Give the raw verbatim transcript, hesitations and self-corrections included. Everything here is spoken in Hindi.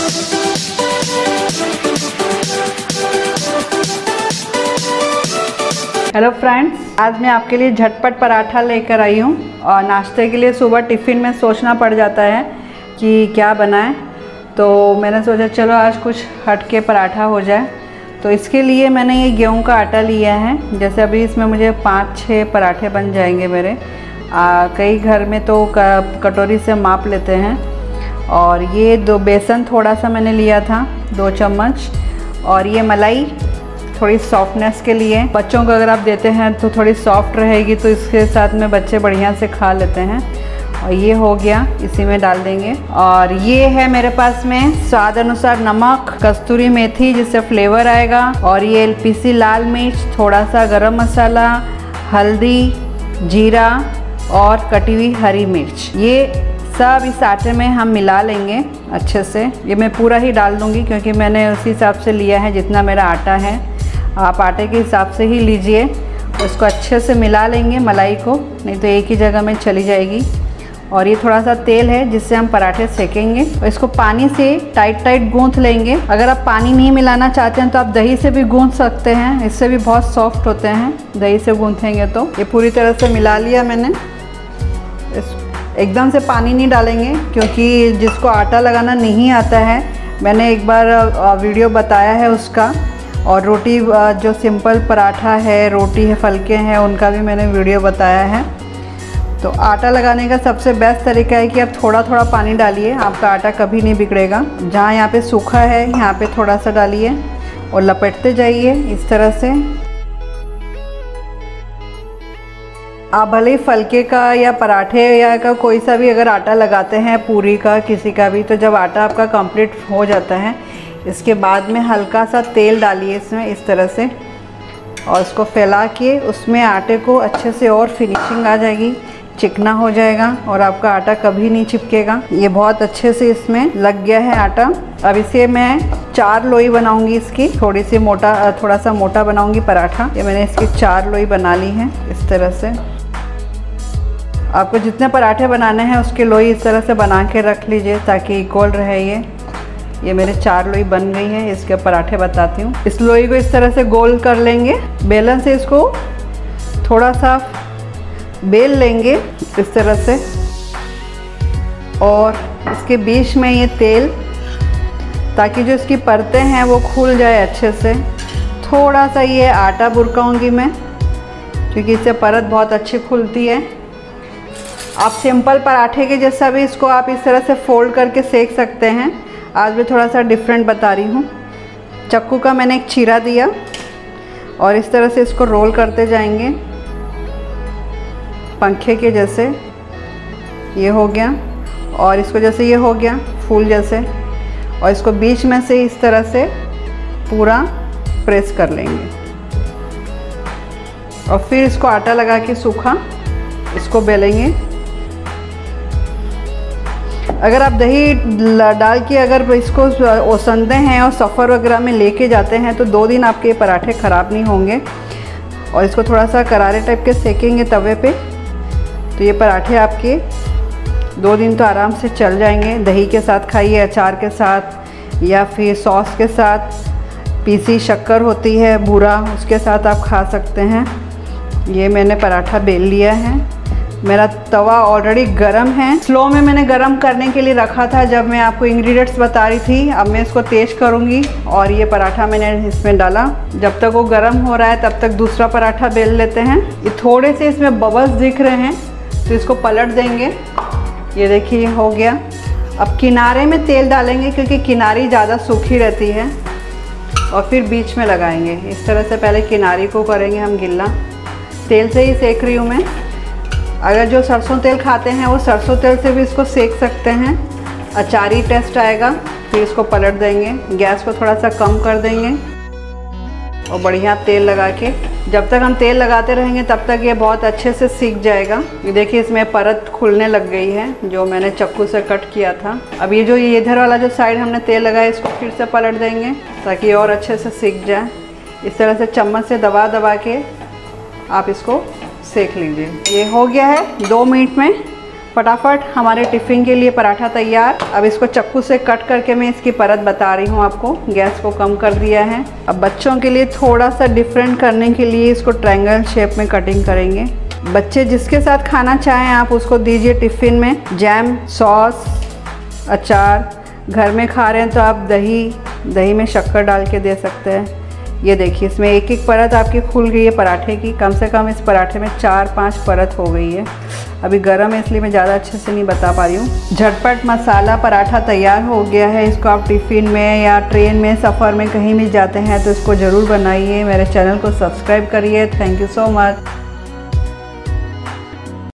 हेलो फ्रेंड्स, आज मैं आपके लिए झटपट पराठा लेकर आई हूँ। और नाश्ते के लिए सुबह टिफ़िन में सोचना पड़ जाता है कि क्या बनाएं, तो मैंने सोचा चलो आज कुछ हटके पराठा हो जाए। तो इसके लिए मैंने ये गेहूं का आटा लिया है। जैसे अभी इसमें मुझे पाँच छः पराठे बन जाएंगे मेरे। आ, कई घर में तो कटोरी से माप लेते हैं। और ये दो बेसन थोड़ा सा मैंने लिया था, दो चम्मच। और ये मलाई थोड़ी सॉफ्टनेस के लिए, बच्चों को अगर आप देते हैं तो थोड़ी सॉफ्ट रहेगी, तो इसके साथ में बच्चे बढ़िया से खा लेते हैं। और ये हो गया, इसी में डाल देंगे। और ये है मेरे पास में स्वाद अनुसार नमक, कस्तूरी मेथी जिससे फ्लेवर आएगा, और ये एलपीसी लाल मिर्च, थोड़ा सा गरम मसाला, हल्दी, जीरा और कटी हुई हरी मिर्च। ये सब इस आटे में हम मिला लेंगे अच्छे से। ये मैं पूरा ही डाल दूंगी क्योंकि मैंने उसी हिसाब से लिया है जितना मेरा आटा है। आप आटे के हिसाब से ही लीजिए। उसको अच्छे से मिला लेंगे मलाई को, नहीं तो एक ही जगह में चली जाएगी। और ये थोड़ा सा तेल है जिससे हम पराठे सेकेंगे। और इसको पानी से टाइट टाइट गूंथ लेंगे। अगर आप पानी नहीं मिलाना चाहते हैं तो आप दही से भी गूंथ सकते हैं, इससे भी बहुत सॉफ्ट होते हैं दही से गूंथेंगे तो। ये पूरी तरह से मिला लिया मैंने। इस एकदम से पानी नहीं डालेंगे क्योंकि जिसको आटा लगाना नहीं आता है, मैंने एक बार वीडियो बताया है उसका। और रोटी जो सिंपल पराठा है, रोटी है, फलके हैं, उनका भी मैंने वीडियो बताया है। तो आटा लगाने का सबसे बेस्ट तरीका है कि आप थोड़ा थोड़ा पानी डालिए, आपका आटा कभी नहीं बिगड़ेगा। जहाँ यहाँ पे सूखा है यहाँ पे थोड़ा सा डालिए और लपेटते जाइए इस तरह से। आप भले ही फलके का या पराठे या का कोई सा भी अगर आटा लगाते हैं, पूरी का किसी का भी, तो जब आटा आपका कंप्लीट हो जाता है इसके बाद में हल्का सा तेल डालिए इसमें इस तरह से, और उसको फैला के उसमें आटे को अच्छे से और फिनिशिंग आ जाएगी, चिकना हो जाएगा और आपका आटा कभी नहीं चिपकेगा। ये बहुत अच्छे से इसमें लग गया है आटा। अब इसे मैं चार लोई बनाऊंगी इसकी, थोड़ी सी मोटा, थोड़ा सा मोटा बनाऊंगी पराठा। ये मैंने इसकी चार लोई बना ली है इस तरह से। आपको जितने पराठे बनाने हैं उसके लोई इस तरह से बना के रख लीजिए ताकि इक्वल रहे। ये ये मेरे चार लोई बन गई हैं। इसके पराठे बताती हूँ। इस लोई को इस तरह से गोल कर लेंगे, बेलन से इसको थोड़ा सा बेल लेंगे इस तरह से। और इसके बीच में ये तेल, ताकि जो इसकी परतें हैं वो खुल जाए अच्छे से। थोड़ा सा ये आटा बुरकाऊंगी मैं क्योंकि इससे परत बहुत अच्छी खुलती है। आप सिंपल पराठे के जैसा भी इसको आप इस तरह से फोल्ड करके सेक सकते हैं। आज मैं थोड़ा सा डिफरेंट बता रही हूँ। चाकू का मैंने एक चीरा दिया और इस तरह से इसको रोल करते जाएंगे पंखे के जैसे। ये हो गया। और इसको जैसे ये हो गया फूल जैसे, और इसको बीच में से इस तरह से पूरा प्रेस कर लेंगे। और फिर इसको आटा लगा के सूखा इसको बेलेंगे। अगर आप दही डाल के अगर इसको ओसंदे हैं और सफ़र वगैरह में लेके जाते हैं तो दो दिन आपके पराठे ख़राब नहीं होंगे। और इसको थोड़ा सा करारे टाइप के सेकेंगे तवे पे, तो ये पराठे आपके दो दिन तो आराम से चल जाएंगे। दही के साथ खाइए, अचार के साथ, या फिर सॉस के साथ। पीसी शक्कर होती है बूरा, उसके साथ आप खा सकते हैं। ये मैंने पराठा बेल लिया है। मेरा तवा ऑलरेडी गरम है। स्लो में मैंने गरम करने के लिए रखा था जब मैं आपको इंग्रेडिएंट्स बता रही थी। अब मैं इसको तेज़ करूँगी और ये पराठा मैंने इसमें डाला। जब तक वो गरम हो रहा है तब तक दूसरा पराठा बेल लेते हैं। ये थोड़े से इसमें बबल्स दिख रहे हैं तो इसको पलट देंगे। ये देखिए हो गया। अब किनारे में तेल डालेंगे क्योंकि किनारी ज़्यादा सूखी रहती है। और फिर बीच में लगाएंगे इस तरह से। पहले किनारी को करेंगे हम गिल्ला। तेल से ही सेक रही हूँ मैं। अगर जो सरसों तेल खाते हैं वो सरसों तेल से भी इसको सेक सकते हैं, अचारी टेस्ट आएगा। फिर इसको पलट देंगे, गैस को थोड़ा सा कम कर देंगे और बढ़िया तेल लगा के, जब तक हम तेल लगाते रहेंगे तब तक ये बहुत अच्छे से सीख जाएगा। ये देखिए इसमें परत खुलने लग गई है जो मैंने चाकू से कट किया था। अब ये जो ये इधर वाला जो साइड हमने तेल लगाया इसको फिर से पलट देंगे ताकि और अच्छे से सीख जाए। इस तरह से चम्मच से दबा दबा के आप इसको सेक लीजिए। ये हो गया है। दो मिनट में फटाफट हमारे टिफ़िन के लिए पराठा तैयार। अब इसको चक्कू से कट करके मैं इसकी परत बता रही हूँ आपको। गैस को कम कर दिया है। अब बच्चों के लिए थोड़ा सा डिफरेंट करने के लिए इसको ट्रायंगल शेप में कटिंग करेंगे। बच्चे जिसके साथ खाना चाहें आप उसको दीजिए टिफ़िन में। जैम, सॉस, अचार, घर में खा रहे हैं तो आप दही दही में शक्कर डाल के दे सकते हैं। ये देखिए इसमें एक एक परत आपकी खुल गई है पराठे की। कम से कम इस पराठे में चार पांच परत हो गई है। अभी गर्म है इसलिए मैं ज़्यादा अच्छे से नहीं बता पा रही हूँ। झटपट मसाला पराठा तैयार हो गया है। इसको आप टिफ़िन में या ट्रेन में, सफ़र में कहीं भी जाते हैं तो इसको ज़रूर बनाइए। मेरे चैनल को सब्सक्राइब करिए। Thank you so much.